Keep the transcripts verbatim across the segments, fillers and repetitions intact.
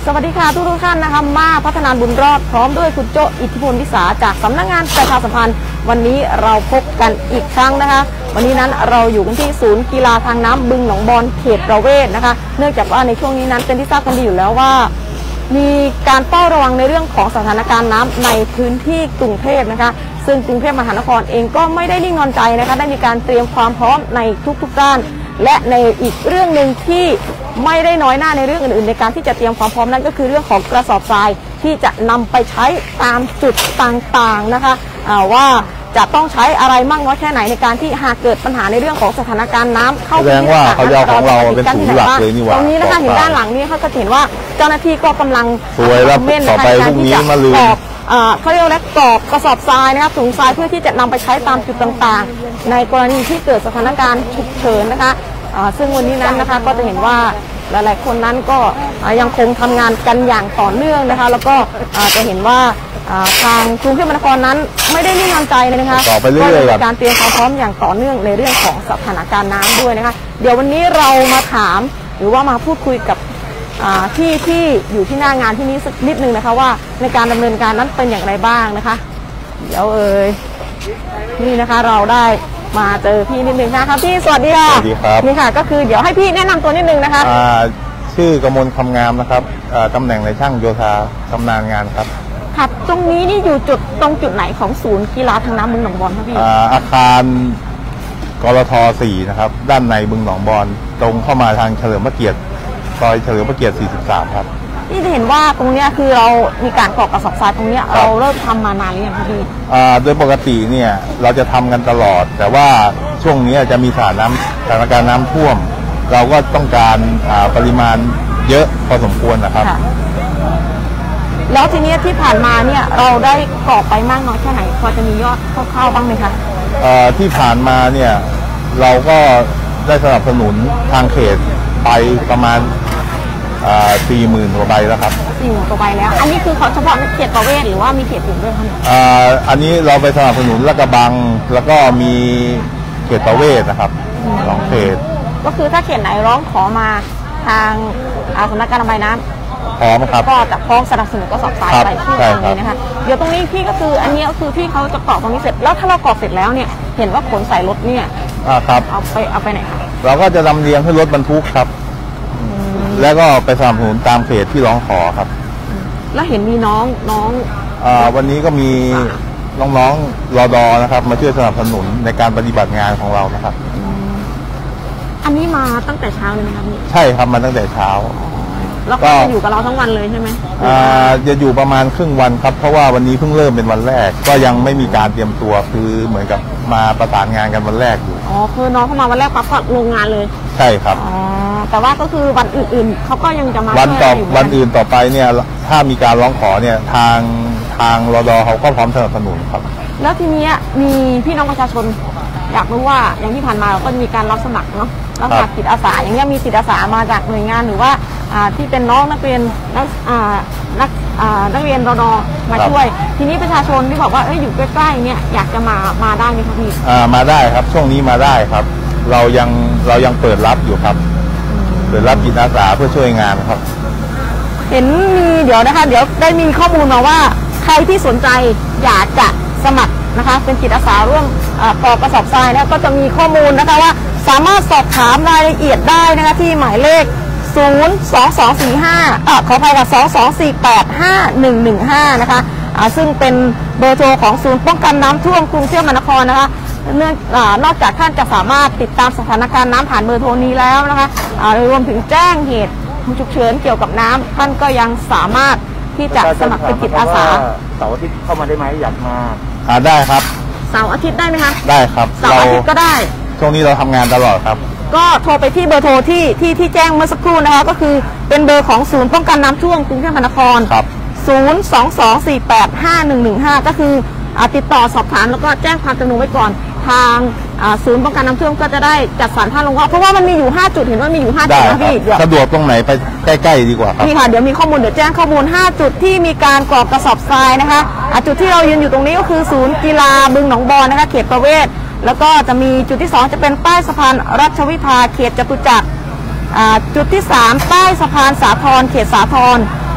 สวัสดีค่ะทุกทุกท่านนะคะมาพัฒนาบุญรอดพร้อมด้วยคุณโจอิทธิพลวิสาจากสำนักงานประชาสัมพันธ์วันนี้เราพบกันอีกครั้งนะคะวันนี้นั้นเราอยู่กันที่ศูนย์กีฬาทางน้ำบึงหนองบอนเขตประเวศนะคะเนื่องจากว่าในช่วงนี้นั้นเป็นที่ทราบกันดีอยู่แล้วว่ามีการเฝ้าระวังในเรื่องของสถานการณ์น้ำในพื้นที่กรุงเทพนะคะซึ่งกรุงเทพมหานครเองก็ไม่ได้นิ่งนอนใจนะคะได้มีการเตรียมความพร้อมในทุกๆด้านและในอีกเรื่องหนึ่งที่ไม่ได้น้อยหน้าในเรื่องอื่นๆในการที่จะเตรียมความพร้อมนั้นก็คือเรื่องของกระสอบทรายที่จะนำไปใช้ตามจุดต่างๆนะคะว่าจะต้องใช้อะไรมากน้อยแค่ไหนในการที่หากเกิดปัญหาในเรื่องของสถานการณ์น้ำเข้าไปที่ต่างๆเราของเราเป็นศูนย์หลักเลยนี่หว่าตรงนี้นะคะเห็นด้านหลังนี้เขาจะเห็นว่าเจ้าหน้าที่ก็กำลังสวยแล้วต่อไปพรุ่งนี้มาลืมเขาเรียกว่ากรอบกระสอบทรายนะครับถุงทรายเพื่อที่จะนำไปใช้ตามจุดต่างๆในกรณีที่เกิดสถานการณ์ฉุกเฉินนะคะซึ่งวันนี้นั้นนะคะก็จะเห็นว่าหลายๆคนนั้นก็ยังคงทำงานกันอย่างต่อเนื่องนะคะแล้วก็จะเห็นว่าทางกรุงเทพมหานครนั้นไม่ได้นิ่งนอนใจเลยนะคะก็มีการเตรียมความพร้อมอย่างต่อเนื่องในเรื่องของสถานการณ์น้ำด้วยนะคะเดี๋ยววันนี้เรามาถามหรือว่ามาพูดคุยกับที่ที่อยู่ที่หน้างานที่นี้สักนิดนึงนะคะว่าในการดำเนินการนั้นเป็นอย่างไรบ้างนะคะเดี๋ยวเอ่ยนี่นะคะเราได้มาเจอพี่นิดนึงนะคะพี่สวัสดีค่ะสวัสดีครับนี่ค่ะก็คือเดี๋ยวให้พี่แนะนำตัวนิดนึงนะคะชื่อกมลคำงามนะครับตำแหน่งในช่างโยธาชำนาญงานครับครับตรงนี้นี่อยู่จุดตรงจุดไหนของศูนย์กีฬาทางน้ำบึงหนองบอนครับพี่อาคารกรทสี่นะครับด้านในบึงหนองบอนตรงเข้ามาทางเฉลิมพระเกียรติซอยเฉลิมพระเกียรติสี่สิบสามครับนี่จะเห็นว่าตรงนี้คือเรามีการก่อกระสอบทรายตรงนี้เราเริ่มทำมานานหรือยังครับพี่โดยปกติเนี่ยเราจะทำกันตลอดแต่ว่าช่วงนี้จะมีสถานน้ำสถานการณ์น้ำท่วมเราก็ต้องการปริมาณเยอะพอสมควรนะครับแล้วทีนี้ที่ผ่านมาเนี่ยเราได้ก่อไปมากน้อยแค่ไหนพอจะมียอดคร่าวๆบ้างไหมคะที่ผ่านมาเนี่ยเราก็ได้สนับสนุนทางเขตไปประมาณสี่หมื่นกว่าใบแล้วครับสี่หมื่นกว่าใบแล้วอันนี้คือเขาเฉพาะเขตประเวศหรือว่ามีเขตอื่นด้วยคะอันนี้เราไปสนับสนุนลาดกระบังแล้วก็มีเขตประเวศนะครับสองเขตก็คือถ้าเขตไหนร้องขอมาทางสำนักการระบายน้ำพร้อมครับก็จะพร้อมสนับสนุนกระสอบทรายไปที่ตรงนี้นะคะเดี๋ยวตรงนี้พี่ก็คืออันนี้ก็คือที่เขาจะกรอกตรงนี้เสร็จแล้วถ้าเรากรอกเสร็จแล้วเนี่ยเห็นว่าขนใส่รถเนี่ยครับเอาไปเอาไปไหนคะเราก็จะลำเลียงให้รถบรรทุกครับแล้วก็ไปสนับสนุนตามเขตที่ร้องขอครับแล้วเห็นมีน้องน้องวันนี้ก็มีน้องๆรอดอนะครับมาช่วยสนับสนุนในการปฏิบัติงานของเรานะครับอันนี้มาตั้งแต่เช้าเลยไหมครับนี่ใช่ครับมาตั้งแต่เช้าแล้วก็จะอยู่กับเราทั้งวันเลยใช่ไหมอ่าจะอยู่ประมาณครึ่งวันครับเพราะว่าวันนี้เพิ่งเริ่มเป็นวันแรกก็ยังไม่มีการเตรียมตัวคือเหมือนกับมาประสานงานกันวันแรกอยู่อ๋อคือน้องเข้ามาวันแรกปั๊บก็ลงงานเลยใช่ครับอ๋อแต่ว่าก็คือวันอื่นๆเขาก็ยังจะมาวันต่อวันอื่นต่อไปเนี่ยถ้ามีการร้องขอเนี่ยทางทางรดเขาก็พร้อมสนับสนุนครับแล้วทีนี้มีพี่น้องประชาชนอยากรู้ว่าอย่างที่ผ่านมาเราก็มีการรับสมัครเนาะรับสมัครจิตอาสาอย่างเงี้ยมีจิตอาสามาจากหน่วยงานหรือว่าที่เป็นน้องนักเรียนนักนักนักเรียนรดมาช่วยทีนี้ประชาชนที่บอกว่าเอ้ยอยู่ใกล้ๆเนี่ยอยากจะมามาได้ไหมครับพี่มาได้ครับช่วงนี้มาได้ครับเรายังเรายังเปิดรับอยู่ครับเปิดรับจิตอาสาเพื่อช่วยงานครับเห็นมีเดี๋ยวนะคะเดี๋ยวได้มีข้อมูลมาว่าใครที่สนใจอยากจะสมัครนะคะเป็นจิตอาสาร่วมกรอกกระสอบทรายนะก็จะมีข้อมูลนะคะว่าสามารถสอบถามรายละเอียดได้นะคะที่หมายเลขศูนย์ สอง สอง สี่ ห้าอ่าขออภัยค่ะสอง สอง สี่ แปด ห้า หนึ่ง หนึ่ง ห้านะคะอ่าซึ่งเป็นเบอร์โทรของศูนย์ป้องกันน้ำท่วมกรุงเทพมหานครนะคะเนื่องนอกจากท่านจะสามารถติดตามสถานการณ์น้ำผ่านเบอร์โทรนี้แล้วนะคะรวมถึงแจ้งเหตุฉุกเฉินเกี่ยวกับน้ำท่านก็ยังสามารถที่จะสมัครเป็นจิตอาสาเสาร์อาทิตย์เข้ามาได้ไหมอยากมาได้ครับเสาร์อาทิตย์ได้ไหมคะได้ครับเสาร์อาทิตย์ก็ได้ช่วงนี้เราทำงานตลอดครับก็โทรไปที่เบอร์โทรที่ที่ที่แจ้งเมื่อสักครู่นะคะก็คือเป็นเบอร์ของศูนย์ป้องกันน้ำท่วมกรุงเทพมหานครครับศูนย์ สอง สอง สี่ แปด ห้า หนึ่ง หนึ่ง ห้าก็คือติดต่อสอบถามแล้วก็แจ้งความจำนงไว้ก่อนทางศูนย์ป้องกันน้ำท่วมก็จะได้จัดสรรท่าลงเพราะว่ามันมีอยู่ห้าจุดเห็นว่ามีอยู่ห้าจุดนะพี่สะดวกตรงไหนไปใกล้ๆดีกว่าครับนี่ค่ะเดี๋ยวมีข้อมูลเดี๋ยวแจ้งข้อมูลห้าจุดที่มีการกรอกกระสอบทรายนะคะจุดที่เรายืนอยู่ตรงนี้ก็คือศูนย์กีฬาบึงหนองบอนนะคะเขตประเวศแล้วก็จะมีจุดที่สองจะเป็นป้ายสะพานรัชวิภาเขตจตุจักรจุดที่สามป้ายสะพานสาทรเขตสาทร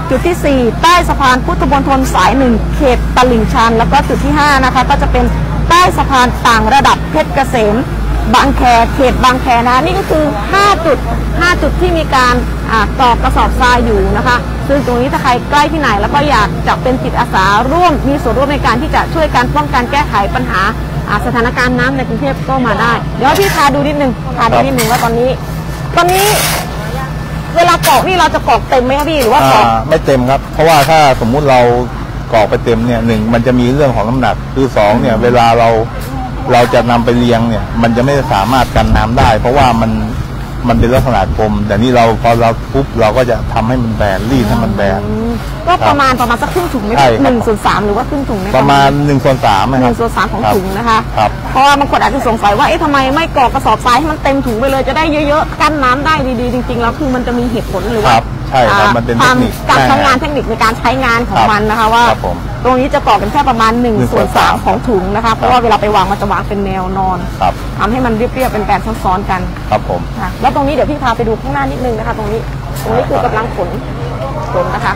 จุดที่สี่ใต้สะพานพุทธมณฑลสายหนึ่งเขตตลิ่งชันแล้วก็จุดที่ห้านะคะก็จะเป็นใต้สะพานต่างระดับเพชรเกษมบางแคเขตบางแคนะนี่ก็คือห้าจุดห้าจุดที่มีการตอกกระสอบทรายอยู่นะคะซึ่งตรงนี้ถ้าใครใกล้ที่ไหนแล้วก็อยากจะเป็นจิตอาสาร่วมมีส่วนร่วมในการที่จะช่วยการป้องกันแก้ไขปัญหาสถานการณ์น้ำในกรุงเทพก็มาได้เดี๋ยวพี่พาดูนิดนึงพาดูนิดนึงว่าตอนนี้ตอนนี้เวลากรอกนี่เราจะกรอกเต็มไหมครับพี่หรือว่ากรอกไม่เต็มครับเพราะว่าถ้าสมมุติเรากรอกไปเต็มเนี่ยหนึ่งมันจะมีเรื่องของน้ำหนักคือสองเนี่ยเวลาเราเราจะนำไปเลี้ยงเนี่ยมันจะไม่สามารถกันน้ำได้เพราะว่ามันมันเป็นลักษณะกลมแต่นี่เราพอเราปุ๊บเราก็จะทำให้มันแบนรีดให้มันแบนก็ประมาณประมาณสักครึ่งถุงไหมหนึ่งส่วนสามหรือว่าครึ่งถุงประมาณหนึ่งส่วนสามหนึ่งส่วนสามของถุงนะคะครับเพราะว่าบางคนอาจจะสงสัยว่าเอ๊ะทำไมไม่กรอกกระสอบทรายให้มันเต็มถุงไปเลยจะได้เยอะๆกั้นน้ำได้ดีๆจริงๆแล้วคือมันจะมีเหตุผลหรือว่าใช่ครับมันเป็นเทคนิคการใช้งานเทคนิคในการใช้งานของมันนะคะว่าตรงนี้จะกรอกเป็นแค่ประมาณหนึ่งส่วนสามของถุงนะคะเพราะว่าเวลาไปวางมันจะวางเป็นแนวนอนทำให้มันเรียบๆเป็นแบนซ้อนๆกันครับผมแล้วตรงนี้เดี๋ยวพี่พาไปดูข้างหน้านิดนึงนะคะตรงนี้ตรงนี้คือกำลังขนขนนะคะ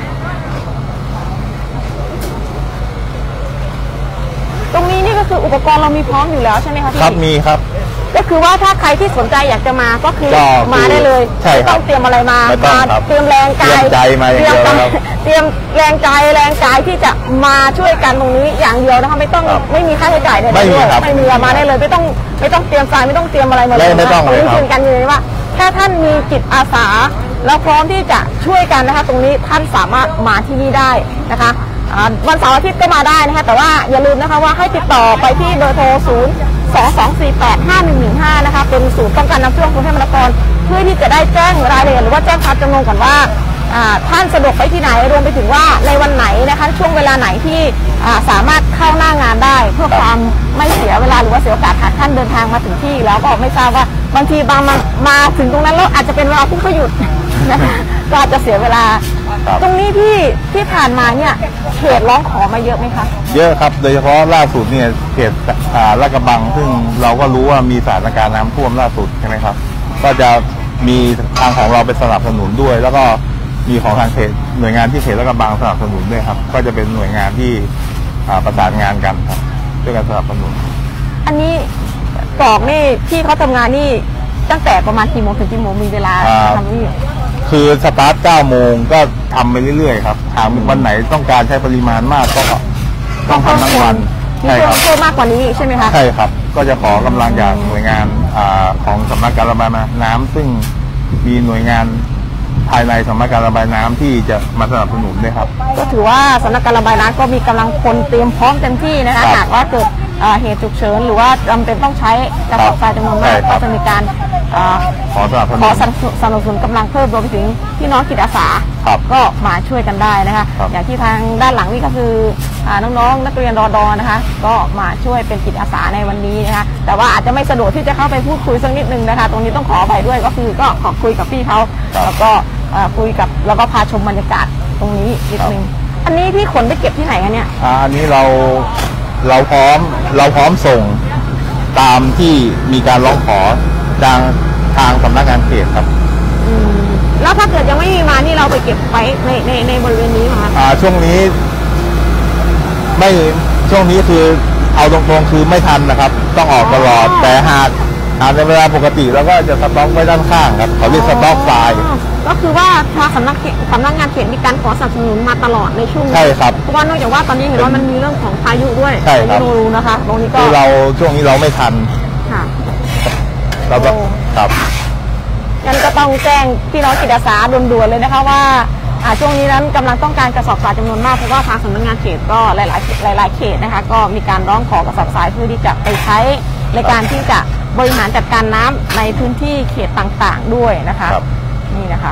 ตรงนี้นี่ก็คืออุปกรณ์เรามีพร้อมอยู่แล้วใช่ไหมคะพี่ครับมีครับก็คือว่าถ้าใครที่สนใจอยากจะมาก็คือมาได้เลยไม่ต้องเตรียมอะไรมามาเตรียมแรงกายใจมาอย่างเดียวครับเตรียมแรงใจแรงกายที่จะมาช่วยกันตรงนี้อย่างเดียวนะคะไม่ต้องไม่มีค่าใช้จ่ายใดๆไม่มีไม่มีมาได้เลยไม่ต้องไม่ต้องเตรียมทรายไม่ต้องเตรียมอะไรมาเลยไม่ต้องเลยครับยืนกันอยู่ว่าถ้าท่านมีจิตอาสาแล้วพร้อมที่จะช่วยกันนะคะตรงนี้ท่านสามารถมาที่นี่ได้นะคะวันเสาร์อาทิตย์ก็มาได้นะคะแต่ว่าอย่าลืมนะคะว่าให้ติดต่อไปที่เบอร์โทรศูนย์ สอง สอง สี่ แปด ห้า หนึ่ง หนึ่ง ห้านะคะเป็นศูนย์ป้องกันน้ำท่วมกรุงเทพมหานครเพื่อที่จะได้แจ้งรายละเอียดหรือว่าแจ้งความจำนงก่อนว่าท่านสะดวกไปที่ไหนรวมไปถึงว่าในวันไหนนะคะช่วงเวลาไหนที่สามารถเข้าหน้างานได้เพื่อความไม่เสียเวลาหรือว่าเสียโอกาสหากท่านเดินทางมาถึงที่แล้วก็ไม่ทราบว่าบางทีบางมามาถึงตรงนั้นแล้วอาจจะเป็นเวลาพุ่งก็หยุดนะคะก็อาจจะเสียเวลาตรงนี้ที่ที่ผ่านมาเนี่ยเขตร้องขอมาเยอะไหมคะเยอะครับโดยเฉพาะล่าสุดเนี่ยเขตลาดกระบังซึ่งเราก็รู้ว่ามีสถานการณ์น้ำท่วมล่าสุดใช่ไหมครับก็จะมีทางของเราไปสนับสนุนด้วยแล้วก็มีของทางเขตหน่วยงานที่เขตลาดกระบังสนับสนุนด้วยครับก็จะเป็นหน่วยงานที่ประสานงานกันครับด้วยการสนับสนุนอันนี้กรอกนี่ที่เขาทำงานนี่ตั้งแต่ประมาณกี่โมงถึงกี่โมงมีเวลาทำนี่คือสตาร์ทเก้าโมงก็ทำไปเรื่อยๆครับหากวันไหนต้องการใช้ปริมาณมากก็ต้องทำทั้งวันใช่ครับเพิ่มมากกว่านี้ใช่ไหมคะใช่ครับก็จะขอกำลังจากหน่วยงานของสำนักการระบายน้ำซึ่งมีหน่วยงานภายในสำนักการระบายน้ำที่จะมาสนับสนุนด้วยครับก็ถือว่าสำนักการระบายน้ำก็มีกำลังคนเตรียมพร้อมเต็มที่นะคะหากว่าเกิดเหตุฉุกเฉินหรือว่าจำเป็นต้องใช้กระสอบทรายจำนวนมากก็จะมีการขอสนับสนุนขอสนับสนุนกำลังเพิ่มรวมไปถึงพี่น้องจิตอาสาก็มาช่วยกันได้นะคะอย่างที่ทางด้านหลังนี่ก็คือน้องๆนักเรียนรอดอนะคะก็มาช่วยเป็นจิตอาสาในวันนี้นะคะแต่ว่าอาจจะไม่สะดวกที่จะเข้าไปพูดคุยสักนิดนึงนะคะตรงนี้ต้องขอไปด้วยก็คือก็ขอคุยกับพี่เขาแล้วก็คุยกับแล้วก็พาชมบรรยากาศตรงนี้นิดนึงอันนี้พี่ขนไปเก็บที่ไหนกันเนี่ยอันนี้เราเราพร้อมเราพร้อมส่งตามที่มีการร้องขอทางทางสำนักงานเขตครับแล้วถ้าเกิดยังไม่มีมานี่เราไปเก็บไว้ในในในบริเวณนี้ไหมคะอ่าช่วงนี้ไม่ช่วงนี้คือเอาตรงๆคือไม่ทันนะครับต้องออกตลอดแต่หากหากในเวลาปกติเราก็จะสต็อกไว้ด้านข้างครับเขาเรียกสต็อกทรายก็คือว่าทางสำนักสำนักงานเขตมีการขอสนับสนุนมาตลอดในช่วงใช่ครับเพราะว่านอกจากว่าตอนนี้เห็นว่ามันมีเรื่องของพายุด้วยใช่ครับรู้นะคะตรงนี้ก็เราช่วงนี้เราไม่ทันค่ะเราก็ครับงั้นก็ต้องแจ้งพี่น้องจิตอาสาด่วนๆเลยนะคะว่าช่วงนี้นั้นกำลังต้องการกระสอบทรายจำนวนมากเพราะว่าทางสำนักงานเขตก็หลายๆหลายๆเขตนะคะก็มีการร้องขอกระสอบทรายเพื่อที่จะไปใช้ในการที่จะบริหารจัดการน้ำในพื้นที่เขตต่างๆด้วยนะคะนี่นะคะ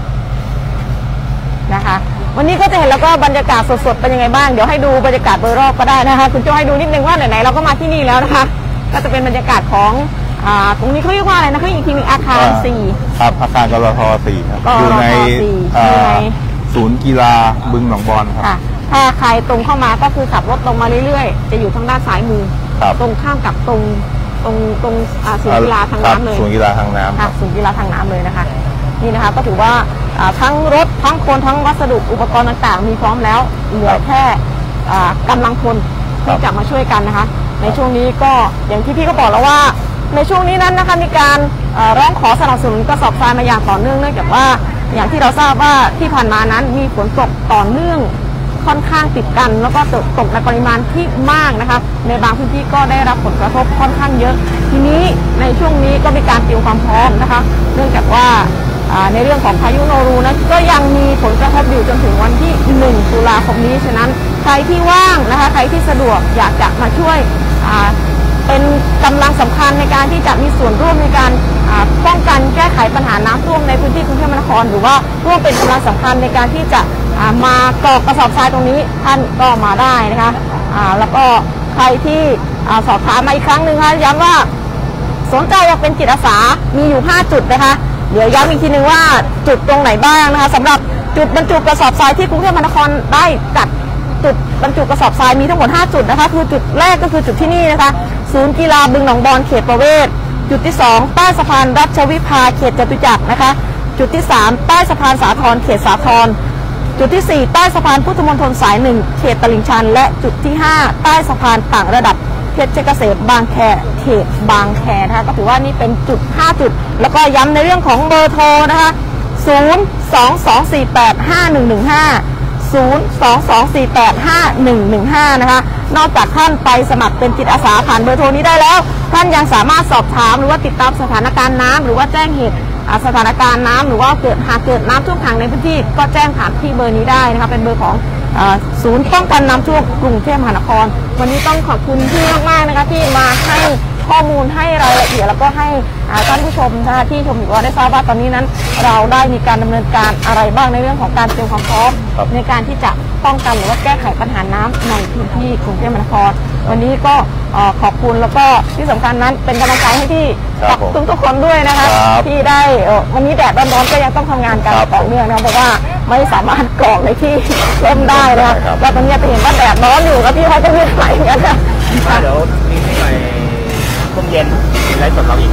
นะคะวันนี้ก็จะเห็นแล้วก็บรรยากาศสดๆเป็นยังไงบ้างเดี๋ยวให้ดูบรรยากาศโดยรอบก็ได้นะคะคุณโจ้ให้ดูนิดนึงว่าไหนๆเราก็มาที่นี่แล้วนะคะก็จะเป็นบรรยากาศของอ่าตรงนี้เขาเรียกว่าอะไรนะคะอีกทีนึงอาคารสี่ครับอาคารกรทสี่ครับอยู่ในศูนย์กีฬาบึงหนองบอนครับถ้าใครตรงเข้ามาก็คือขับรถตรงมาเรื่อยๆจะอยู่ทางด้านซ้ายมือตรงข้ามกับตรงตรงตรงศูนย์กีฬาทางน้ำเลยศูนย์กีฬาทางน้ำค่ะศูนย์กีฬาทางน้ำเลยนะคะนี่นะคะก็ถือว่าอ่าทั้งรถทั้งคนทั้งวัสดุอุปกรณ์ต่างๆมีพร้อมแล้วเหลือแค่อ่ากำลังพลที่จะมาช่วยกันนะคะในช่วงนี้ก็อย่างที่พี่ก็บอกแล้วว่าในช่วงนี้นั้นนะคะมีการร้องขอสนับสนุนกระสอบทรายมาอย่างต่อเนื่องเนื่องจากว่าอย่างที่เราทราบว่าที่ผ่านมานั้นมีฝนตกต่อเนื่องค่อนข้างติดกันแล้วก็ตกตกในปริมาณที่มากนะคะในบางพื้นที่ก็ได้รับผลกระทบค่อนข้างเยอะทีนี้ในช่วงนี้ก็มีการเตรียมความพร้อมนะคะเนื่องจากว่าในเรื่องของพายุโนรูนั้นก็ยังมีผลกระทบอยู่จนถึงวันที่หนึ่งตุลาคมนี้ฉะนั้นใครที่ว่างนะคะใครที่สะดวกอยากจะมาช่วยเป็นกำลังสำคัญในการที่จะมีส่วนร่วมในการป้องกันแก้ไขปัญหาน้ำท่วมในพื้นที่กรุงเทพมหานครหรือว่าร่วมเป็นกำลังสำคัญในการที่จะมากรอกกระสอบทรายตรงนี้ท่านก็มาได้นะคะแล้วก็ใครที่สอบถามมาอีกครั้งหนึ่งค่ะย้ำว่าสนใจอยากเป็นจิตอาสามีอยู่ห้าจุดนะคะเดี๋ยวย้ำอีกทีนึงว่าจุดตรงไหนบ้างนะคะสำหรับจุดบรรจุกระสอบทรายที่กรุงเทพมหานครได้จัดจุดบรรจุกระสอบทรายมีทั้งหมดห้าจุดนะคะคือจุดแรกก็คือจุดที่นี่นะคะศูนย์กีฬาบึงหนองบอนเขตประเวศจุดที่สองใต้สะพานรัชวิภาเขตจตุจักรนะคะจุดที่สามใต้สะพานสาทรเขตสาทรจุดที่สี่ใต้สะพานพุทธมณฑลสายหนึ่งเขตตลิ่งชันและจุดที่ห้าใต้สะพานต่างระดับเพชรเกษมบางแคเขตบางแคนะคะก็ถือว่านี่เป็นจุดห้าจุดแล้วก็ย้ำในเรื่องของเบอร์โทรนะคะศูนย์ สอง สอง สี่ แปด ห้า หนึ่ง หนึ่ง ห้า ศูนย์ สอง สอง สี่ แปด ห้า หนึ่ง หนึ่ง ห้านะคะนอกจากท่านไปสมัครเป็นจิตอาสาผ่านเบอร์โทรนี้ได้แล้วท่านยังสามารถสอบถามหรือว่าติดตามสถานการณ์น้ำหรือว่าแจ้งเหตุสถานการณ์น้ำหรือว่าเกิดหากเกิดน้ำท่วมขังในพื้นที่ก็แจ้งผ่านที่เบอร์นี้ได้นะคะเป็นเบอร์ของศูนย์ป้องกันน้ำท่วมกรุงเทพมหานครวันนี้ต้องขอบคุณพี่มากๆนะคะที่มาให้ข้อมูลให้รายละเอียดแล้วก็ให้ท่านผู้ชมนะคะที่ชมอยู่ว่าได้ทราบว่าตอนนี้นั้นเราได้มีการดำเนินการอะไรบ้างในเรื่องของการเตรียมความพร้อมในการที่จะป้องกันหรือว่าแก้ไขปัญหาน้ำในพื้นที่กรุงเทพมหานครวันนี้ก็ขอบคุณแล้วก็ที่สำคัญนั้นเป็นกำลังใจให้ที่กับทุกทุกคนด้วยนะคะที่ได้วันนี้แดดร้อนๆก็ยังต้องทำงานกันต่อเนื่องนะเพราะว่าไม่สามารถกรอกในที่ร่มได้นะคะแล้วตอนนี้จะเห็นว่าแดดร้อนอยู่แล้วพี่เขาจะยืดไหลกันนะเดี๋ยวมีให้หน่อยช่วงเย็นมีไลฟ์สดเราอีก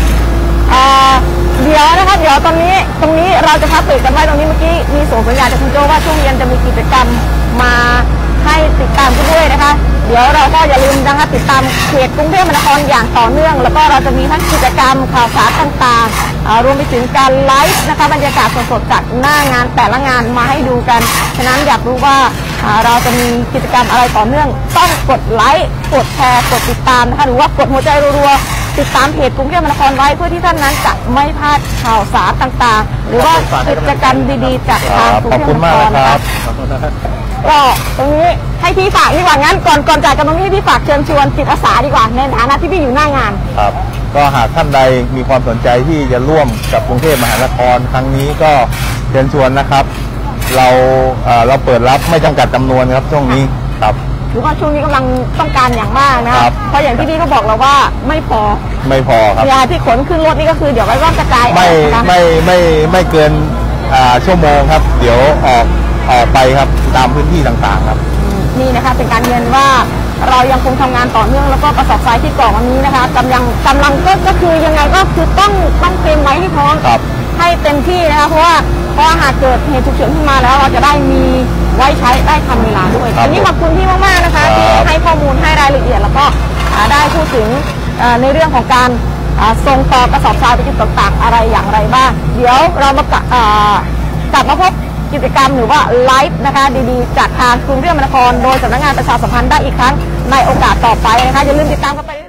เดี๋ยวนะคะเดี๋ยวตอนนี้ตรงนี้เราจะพักเบรกกันไว้ตรงนี้เมื่อกี้มีส่งสัญญาณจากคุณโจว่าช่วงเย็นจะมีกิจกรรมมาให้ติดตามกันด้วยนะคะเดี๋ยวเราก็อย่าลืมนะคะติดตามเพจกรุงเทพมหานครอย่างต่อเนื่องแล้วก็เราจะมีทั้งกิจกรรมข่าวสารต่างๆรวมไปถึงการไลฟ์นะคะบรรยากาศสดๆจากหน้างานแต่ละงานมาให้ดูกันฉะนั้นอยากรู้ว่าเราจะมีกิจกรรมอะไรต่อเนื่องต้องกดไลค์กดแชร์กดติดตามนะคะหรือว่ากดหัวใจรัวๆติดตามเพจกรุงเทพมหานครไว้เพื่อที่ท่านนั้นจะไม่พลาดข่าวสารต่างๆหรือว่ากิจกรรมดีๆจากทางกรุงเทพมหานครนะคะก็ตรงนี้ให้พี่ฝากดีกว่างั้นก่อนก่อนจากกันตรงนี้พี่ฝากเชิญชวนจิตอาสาดีกว่าในฐานะที่พี่อยู่หน้างานครับก็หากท่านใดมีความสนใจที่จะร่วมกับกรุงเทพมหานครครั้งนี้ก็เชิญชวนนะครับเราเราเปิดรับไม่จำกัดจำนวนครับช่วงนี้ครับหรือว่าช่วงนี้กำลังต้องการอย่างมากนะเพราะอย่างที่พี่ก็บอกเราว่าไม่พอไม่พอครับยาที่ขนขึ้นรถนี่ก็คือเดี๋ยวไว้ร่อนกระจายไม่ไม่ไม่ไม่เกินชั่วโมงครับเดี๋ยวออกออกไปครับตามพื้นที่ต่างๆครับนี่นะคะเป็นการยืนยันว่าเรายังคงทำงานต่อเนื่องแล้วก็กระสอบทรายที่กล่องวันนี้นะคะกำลังกำลังก็ก็คือยังไงก็คือต้องต้องเตรียมไว้ให้พร้อมให้เต็มที่นะคะเพราะว่าเพราะหากเกิดเหตุฉุกเฉินขึ้นมาแล้วเราจะได้มีไว้ใช้ได้ทันเวลาด้วยวันนี้ขอบคุณพี่มากๆนะคะที่ให้ข้อมูลให้รายละเอียดแล้วก็ได้พูดถึงในเรื่องของการส่งต่อกระสอบทรายไปจุดต่างๆอะไรอย่างไรบ้างเดี๋ยวเรามากลับมาพบกิจกรรมหรือว่าไลฟ์นะคะดีๆจากทางกรุงเทพมหานครโดยสำนักงานประชาสัมพันธ์ได้อีกครั้งในโอกาสต่อไปนะคะอย่าลืมติดตามกันไป